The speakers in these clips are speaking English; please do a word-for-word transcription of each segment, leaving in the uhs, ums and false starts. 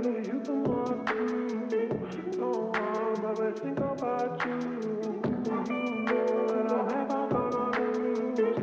you can walk through. Don't want, but I think about you. You know that I'm never gonna lose.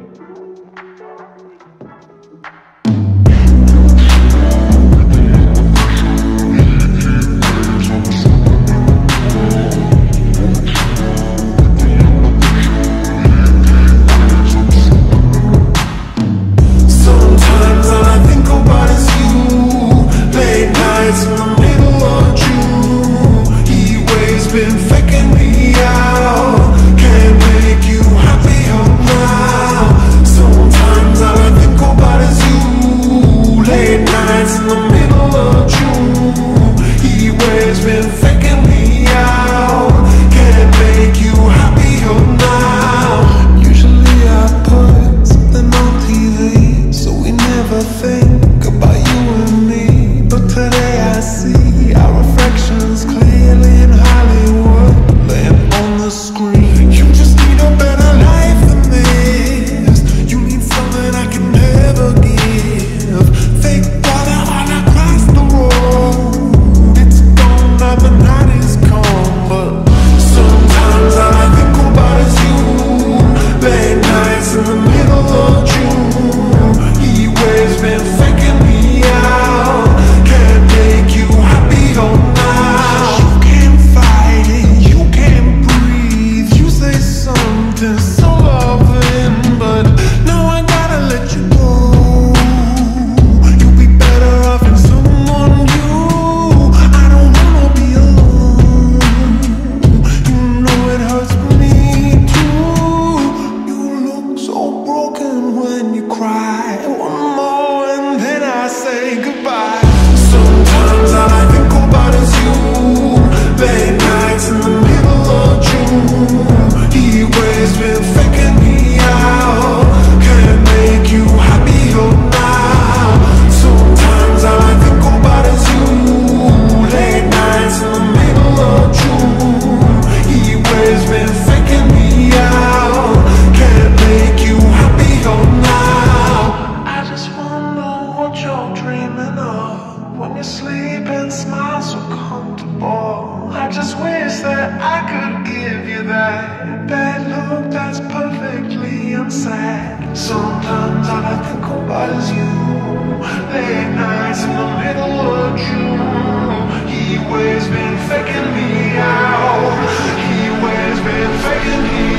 Sometimes all I think about is you. Late nights in the middle of June. Heat waves been faking me out. Can't make you happier now. Sometimes all I think about is you. Late nights in the middle of June. Heat waves been faking me out. Can't make you happier now. Usually I put something on T V, so we never think about you and me. But today I see our reflections clearly in Hollywood, laying on the screen. You just need a better life than this. You need something I can never give. Fake water all across the road. It's gone now, the night is come. But sometimes all I think about is you. Late nights in the middle of June. Heat waves been faking me out. Can't make you happier now. You can't fight it, you can't breathe. You say something so loving, but now I gotta let you go. You'll be better off in someone new. I don't wanna be alone. You know it hurts me too. You look so broken when you cry. One more and then I say goodbye. Sometimes all I think about is you. Late nights in the middle of June. Heat waves been faking me out. Can't make you happier now. Sometimes all I think about is you. Late nights in the middle of June. Heat waves been faking me out. Can't make you happier now. I just wonder what you're dreaming of when you sleep and smile so comfortable. I just wish that I could give you that bad look that's perfectly unsaid. Sometimes all I think about is you. Late nights in the middle of June. Heat waves been faking me out. Heat waves been faking me